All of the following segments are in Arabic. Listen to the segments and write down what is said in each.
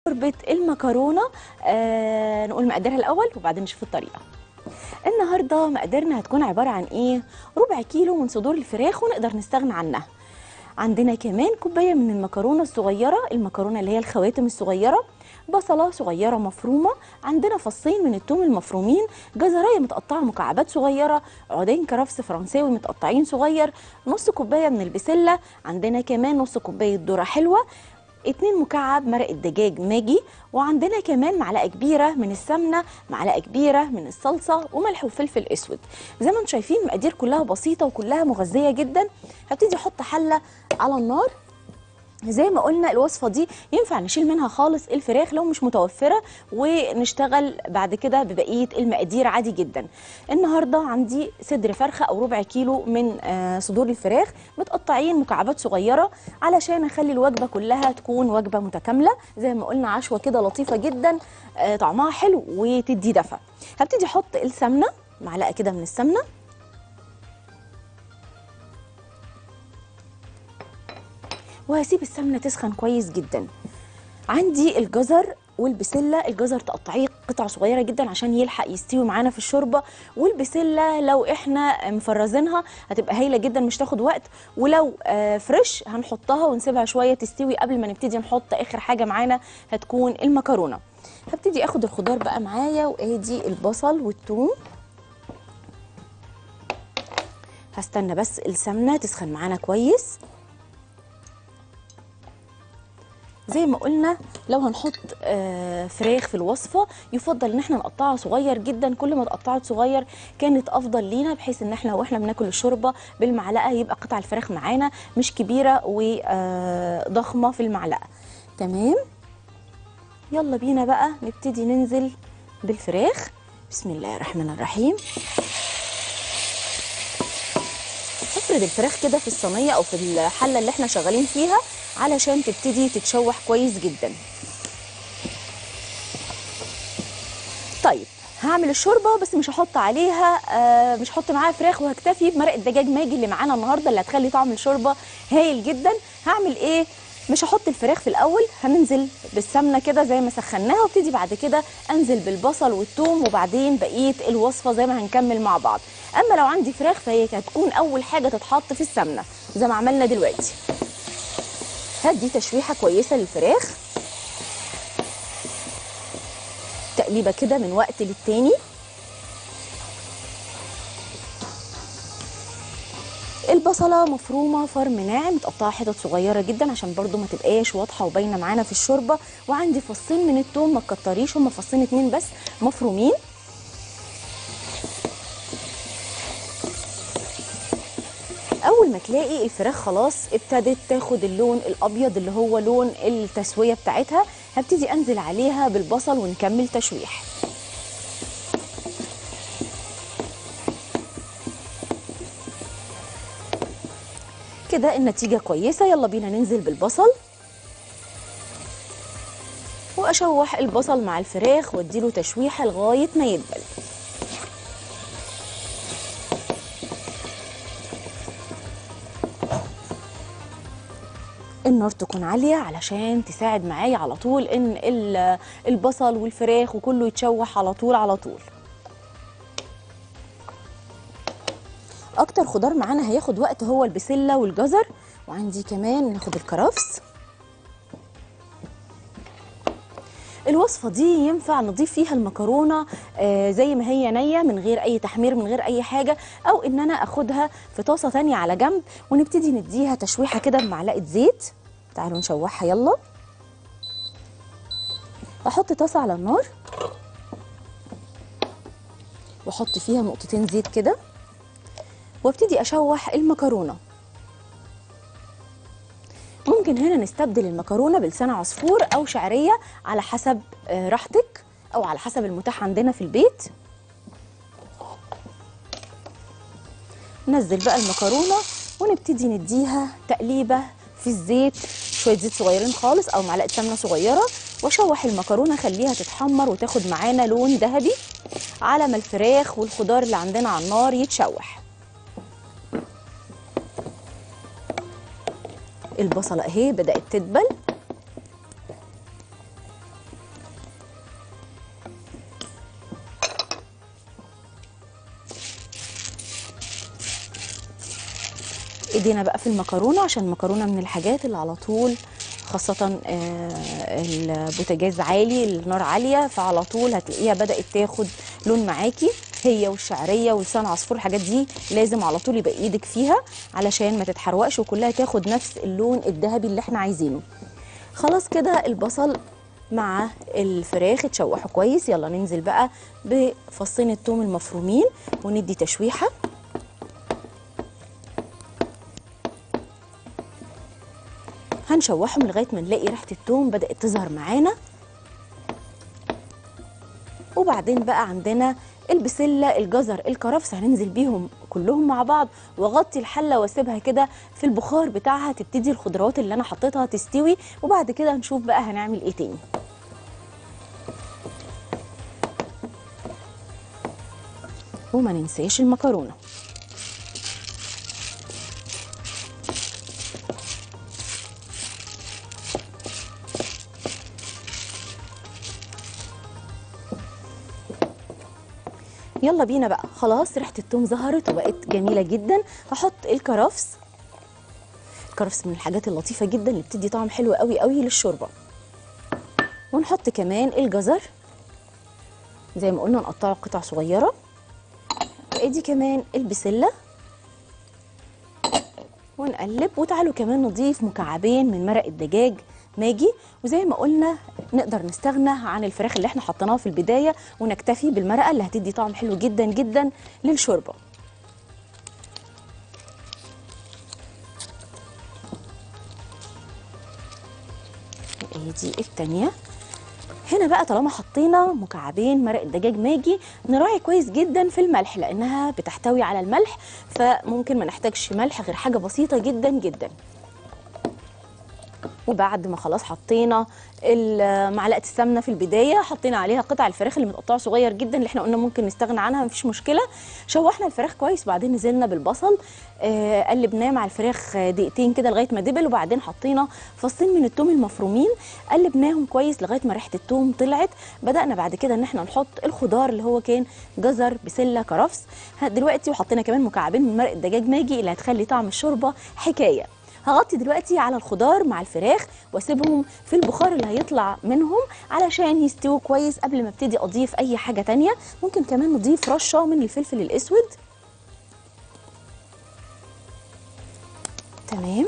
شوربة المكرونة. نقول مقاديرها الأول وبعدين نشوف الطريقة. النهاردة مقاديرنا هتكون عبارة عن إيه؟ ربع كيلو من صدور الفراخ ونقدر نستغنى عنها. عندنا كمان كوباية من المكرونة الصغيرة، المكرونة اللي هي الخواتم الصغيرة، بصلة صغيرة مفرومة، عندنا فصين من الثوم المفرومين، جزراية متقطعة مكعبات صغيرة، عودين كرفس فرنساوي متقطعين صغير، نص كوباية من البسلة، عندنا كمان نص كوباية ذرة حلوة، 2 مكعب مرق الدجاج ماجي، وعندنا كمان معلقه كبيره من السمنه، معلقه كبيره من الصلصه، وملح وفلفل اسود. زي ما انتم شايفين المقادير كلها بسيطه وكلها مغذيه جدا. هبتدي احط حله على النار. زي ما قلنا الوصفه دي ينفع نشيل منها خالص الفراخ لو مش متوفره، ونشتغل بعد كده ببقيه المقادير عادي جدا. النهارده عندي صدر فرخه او ربع كيلو من صدور الفراخ متقطعين مكعبات صغيره علشان اخلي الوجبه كلها تكون وجبه متكامله. زي ما قلنا عشوه كده لطيفه جدا، طعمها حلو وتدي دفى. هبتدي احط السمنه، معلقه كده من السمنه، وهسيب السمنه تسخن كويس جدا. عندي الجزر والبسله، الجزر تقطعيه قطع صغيره جدا عشان يلحق يستوي معانا في الشوربه، والبسله لو احنا مفرزينها هتبقى هايله جدا مش تاخد وقت، ولو فريش هنحطها ونسيبها شويه تستوي قبل ما نبتدي نحط اخر حاجه معانا هتكون المكرونه. هبتدي اخد الخضار بقى معايا، وادي البصل والثوم. هستنى بس السمنه تسخن معانا كويس. زي ما قلنا لو هنحط فراخ في الوصفه يفضل ان احنا نقطعها صغير جدا، كل ما اتقطعت صغير كانت افضل لينا، بحيث ان احنا واحنا بناكل الشوربه بالمعلقه يبقى قطع الفراخ معانا مش كبيره وضخمه في المعلقه. تمام، يلا بينا بقى نبتدي ننزل بالفراخ. بسم الله الرحمن الرحيم. افرد الفراخ كده في الصينيه او في الحله اللي احنا شغالين فيها علشان تبتدي تتشوح كويس جدا. طيب هعمل الشوربه بس مش هحط عليها مش هحط معاها فراخ، وهكتفي بمرق الدجاج ماجي اللي معانا النهارده اللي هتخلي طعم الشوربه هايل جدا. هعمل ايه؟ مش هحط الفراخ في الاول، هننزل بالسمنه كده زي ما سخناها، وابتدي بعد كده انزل بالبصل والثوم، وبعدين بقيه الوصفه زي ما هنكمل مع بعض. اما لو عندي فراخ فهي هتكون اول حاجه تتحط في السمنه زي ما عملنا دلوقتي. هدي تشويحه كويسه للفراخ، تقليبه كده من وقت للتاني. البصله مفرومه فرم ناعم متقطعه حتت صغيره جدا عشان برضو ما تبقاش واضحه وباينه معانا في الشوربه. وعندي فصين من الثوم، ما تكتريش، هم فصين 2 بس مفرومين. اول ما تلاقي الفراخ خلاص ابتدت تاخد اللون الابيض اللي هو لون التسويه بتاعتها، هبتدي انزل عليها بالبصل ونكمل تشويح. كده النتيجه كويسه. يلا بينا ننزل بالبصل واشوح البصل مع الفراخ واديله تشويحه لغايه ما يدبل. النار تكون عالية علشان تساعد معايا على طول ان البصل والفراخ وكله يتشوح على طول على طول. اكتر خضار معانا هياخد وقت هو البسلة والجزر، وعندي كمان ناخد الكرفس. الوصفة دي ينفع نضيف فيها المكرونة زي ما هي نية من غير اي تحمير من غير اي حاجة، او ان انا اخدها في طاسة تانية على جنب ونبتدي نديها تشويحة كده بمعلقة زيت. تعالوا نشوحها يلا. احط طاسة على النار واحط فيها نقطتين زيت كده، وابتدي اشوح المكرونة. ممكن هنا نستبدل المكرونة بلسان عصفور او شعرية على حسب راحتك او على حسب المتاح عندنا في البيت. ننزل بقى المكرونة ونبتدي نديها تقليبة في الزيت، شوية زيت صغيرين خالص او معلقة سمنة صغيرة، واشوح المكرونة خليها تتحمر وتاخد معانا لون ذهبي على ما الفراخ والخضار اللي عندنا على النار يتشوح. البصلة اهي بدأت تدبل. ايدينا بقى في المكرونه، عشان المكرونه من الحاجات اللي على طول، خاصه البوتاجاز عالي، النار عاليه، فعلى طول هتلاقيها بدات تاخد لون معاكي. هي والشعريه ولسان عصفور، الحاجات دي لازم على طول يبقى ايدك فيها علشان ما تتحرقش وكلها تاخد نفس اللون الذهبي اللي احنا عايزينه. خلاص كده البصل مع الفراخ اتشوحوا كويس. يلا ننزل بقى بفصين الثوم المفرومين وندي تشويحه. هنشوحهم لغايه ما نلاقي ريحه الثوم بدات تظهر معانا. وبعدين بقى عندنا البسله، الجزر، الكرفس، هننزل بيهم كلهم مع بعض واغطي الحله واسيبها كده في البخار بتاعها تبتدي الخضروات اللي انا حطيتها تستوي. وبعد كده نشوف بقى هنعمل ايه تاني. وما ننساش المكرونه. يلا بينا بقى، خلاص ريحه الثوم ظهرت وبقت جميله جدا. هحط الكرفس. الكرفس من الحاجات اللطيفه جدا اللي بتدي طعم حلو قوي قوي للشوربه. ونحط كمان الجزر زي ما قلنا، نقطعه قطع صغيره. وادي كمان البسله ونقلب. وتعالوا كمان نضيف مكعبين من مرق الدجاج ماجي. وزي ما قلنا نقدر نستغنى عن الفراخ اللي احنا حطيناها في البدايه ونكتفي بالمرقه اللي هتدي طعم حلو جدا جدا للشوربه. ادي التانيه. هنا بقى طالما حطينا مكعبين مرق الدجاج ماجي نراعي كويس جدا في الملح، لانها بتحتوي على الملح، فممكن ما نحتاجش ملح غير حاجه بسيطه جدا جدا. وبعد ما خلاص حطينا معلقه السمنه في البدايه، حطينا عليها قطع الفراخ اللي متقطعه صغير جدا اللي احنا قلنا ممكن نستغنى عنها مفيش مشكله. شوحنا الفراخ كويس، بعدين نزلنا بالبصل، قلبناه مع الفراخ دقيقتين كده لغايه ما دبل. وبعدين حطينا فصين من الثوم المفرومين، قلبناهم كويس لغايه ما ريحه الثوم طلعت. بدانا بعد كده ان احنا نحط الخضار اللي هو كان جزر، بسله، كرفس دلوقتي. وحطينا كمان مكعبين من مرق الدجاج ماجي اللي هتخلي طعم الشوربه حكايه. هغطي دلوقتي على الخضار مع الفراخ واسيبهم في البخار اللي هيطلع منهم علشان يستووا كويس قبل ما ابتدي اضيف اي حاجه تانية. ممكن كمان نضيف رشه من الفلفل الاسود. تمام،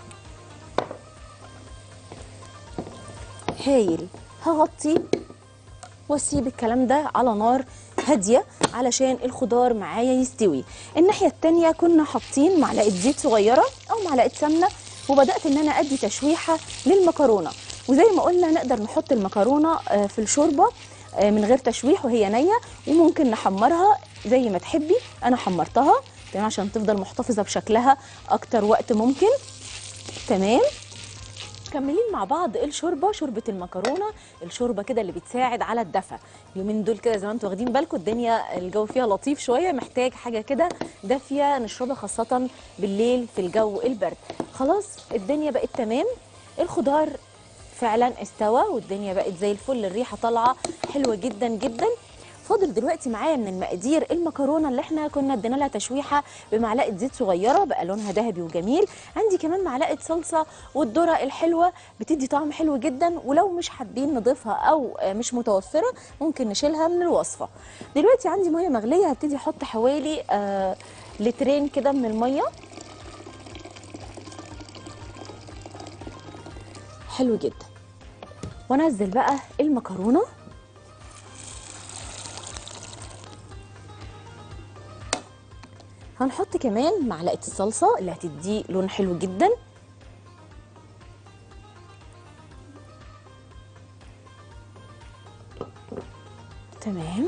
هايل. هغطي واسيب الكلام ده على نار هاديه علشان الخضار معايا يستوي. الناحيه التانيه كنا حاطين معلقه زيت صغيره او معلقه سمنه، وبدات ان انا ادي تشويحه للمكرونه. وزي ما قلنا نقدر نحط المكرونه في الشوربه من غير تشويح وهي نيه، وممكن نحمرها زي ما تحبي. انا حمرتها تمام عشان تفضل محتفظه بشكلها اكتر وقت ممكن. تمام، مكملين مع بعض الشوربه، شوربه المكرونه، الشوربه كده اللي بتساعد على الدفى. اليومين دول كده زي ما انتم واخدين بالكم الدنيا الجو فيها لطيف شويه، محتاج حاجه كده دافيه نشربها خاصه بالليل في الجو البرد. خلاص الدنيا بقت تمام، الخضار فعلا استوى والدنيا بقت زي الفل، الريحه طالعه حلوه جدا جدا. فاضل دلوقتي معايا من المقادير المكرونه اللي احنا كنا ادينا لها تشويحه بمعلقه زيت صغيره بقى لونها ذهبي وجميل. عندي كمان معلقه صلصه، والذره الحلوه بتدي طعم حلو جدا، ولو مش حابين نضيفها او مش متوفره ممكن نشيلها من الوصفه. دلوقتي عندي ميه مغليه، هبتدي احط حوالي لترين كده من الميه. حلو جدا. وانزل بقى المكرونه. هنحط كمان معلقه الصلصه اللي هتدي لون حلو جدا. تمام،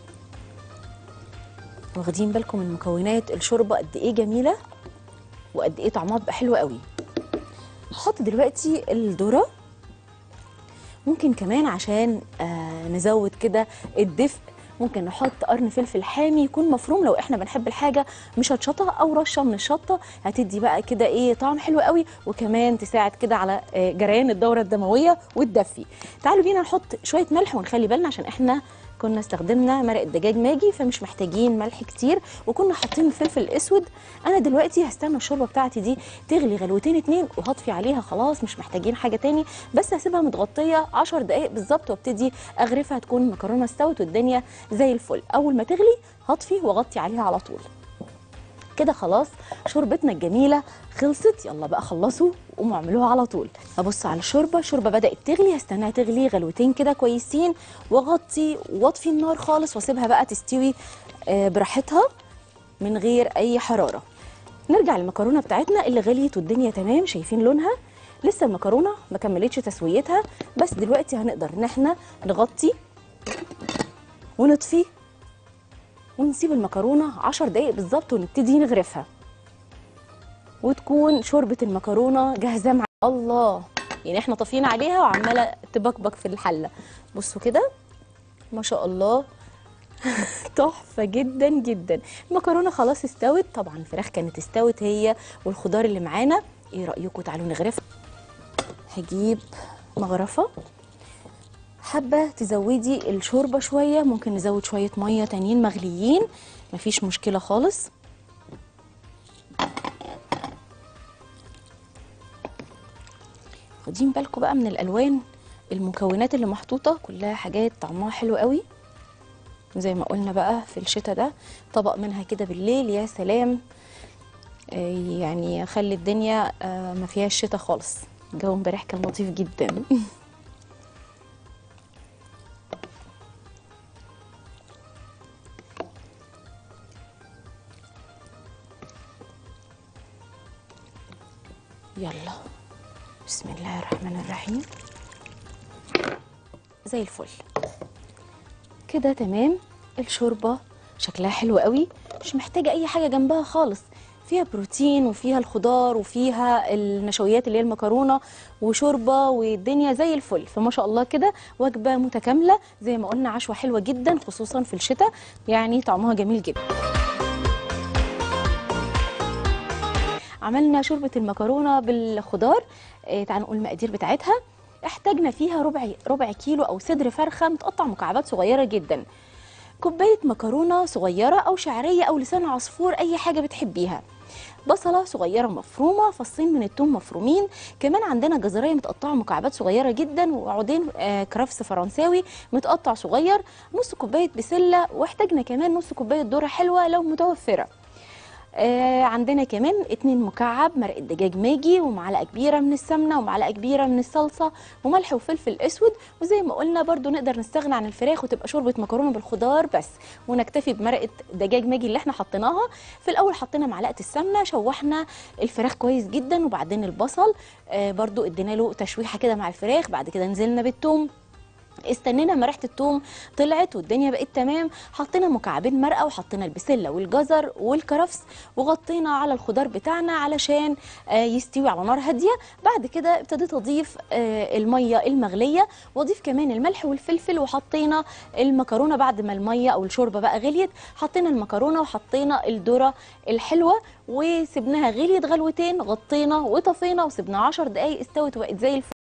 واخدين بالكم من مكونات الشوربه قد ايه جميله وقد ايه طعمها بقى حلو قوي. هحط دلوقتي الذره، ممكن كمان عشان نزود كده الدفء ممكن نحط قرن فلفل حامي يكون مفروم لو احنا بنحب الحاجه مشطشطه، او رشه من الشطه هتدي بقى كده ايه طعم حلو قوي، وكمان تساعد كده على جريان الدوره الدمويه وتدفي. تعالوا بينا نحط شويه ملح ونخلي بالنا عشان احنا كنا استخدمنا مرق دجاج ماجي فمش محتاجين ملح كتير، وكنا حاطين الفلفل الاسود. انا دلوقتي هستنى الشوربه بتاعتي دي تغلي غلوتين اتنين وهطفي عليها، خلاص مش محتاجين حاجه تاني، بس هسيبها متغطيه 10 دقائق بالظبط وابتدي اغرفها، تكون المكرونه استوت والدنيا زي الفل. اول ما تغلي هطفي واغطي عليها على طول. كده خلاص شوربتنا الجميله خلصت. يلا بقى خلصوا وقوموا اعملوها على طول. ابص على الشوربه بدات تغلي، هستناها تغلي غلوتين كده كويسين واغطي واطفي النار خالص واسيبها بقى تستوي براحتها من غير اي حراره. نرجع للمكرونه بتاعتنا اللي غليت والدنيا تمام. شايفين لونها؟ لسه المكرونه ما كملتش تسويتها، بس دلوقتي هنقدر ان احنا نغطي ونطفي ونسيب المكرونه 10 دقايق بالظبط ونبتدي نغرفها، وتكون شوربه المكرونه جاهزه مع الله. يعني احنا طافيين عليها وعماله تبكبك في الحله. بصوا كده ما شاء الله تحفه جدا جدا. المكرونه خلاص استوت، طبعا الفراخ كانت استوت هي والخضار اللي معانا. ايه رايكم تعالوا نغرفها؟ هجيب مغرفه. حابه تزودي الشوربه شويه ممكن نزود شويه ميه تانيين مغليين، مفيش مشكله خالص. خدين بالكم بقى من الالوان، المكونات اللي محطوطه كلها حاجات طعمها حلو قوي. زي ما قلنا بقى في الشتاء ده طبق منها كده بالليل يا سلام، يعني خلي الدنيا ما فيهاش شتاء خالص. الجو امبارح كان لطيف جدا. يلا بسم الله الرحمن الرحيم. زي الفل كده تمام. الشوربه شكلها حلو قوي، مش محتاجه اي حاجه جنبها خالص، فيها بروتين وفيها الخضار وفيها النشويات اللي هي المكرونه وشوربه والدنيا زي الفل. فما شاء الله كده وجبه متكامله زي ما قلنا، عشوه حلوه جدا خصوصا في الشتاء، يعني طعمها جميل جدا. عملنا شوربه المكرونه بالخضار. تعالوا نقول المقادير بتاعتها. احتاجنا فيها ربع كيلو او صدر فرخه متقطع مكعبات صغيره جدا، كوبايه مكرونه صغيره او شعريه او لسان عصفور اي حاجه بتحبيها، بصله صغيره مفرومه، فصين من الثوم مفرومين، كمان عندنا جزريه متقطعه مكعبات صغيره جدا، وعودين كرفس فرنساوي متقطع صغير، نص كوبايه بسله، واحتاجنا كمان نص كوبايه ذره حلوه لو متوفره. عندنا كمان 2 مكعب مرق الدجاج ماجي، ومعلقه كبيره من السمنه، ومعلقه كبيره من الصلصه، وملح وفلفل اسود. وزي ما قلنا برضو نقدر نستغنى عن الفراخ وتبقى شوربه مكرونه بالخضار بس، ونكتفي بمرقه دجاج ماجي اللي احنا حطيناها. في الاول حطينا معلقه السمنه، شوحنا الفراخ كويس جدا، وبعدين البصل برضو ادينا له تشويحه كده مع الفراخ، بعد كده نزلنا بالثوم، استنينا ما ريحه الثوم طلعت والدنيا بقت تمام، حطينا مكعبين مرقه وحطينا البسله والجزر والكرفس، وغطينا على الخضار بتاعنا علشان يستوي على نار هاديه. بعد كده ابتديت اضيف الميه المغليه، واضيف كمان الملح والفلفل، وحطينا المكرونه بعد ما الميه او الشوربه بقى غليت، حطينا المكرونه وحطينا الذره الحلوه وسبناها غليت غلوتين، غطينا وطفينا وسبناها 10 دقائق استوت وبقت زي الفل.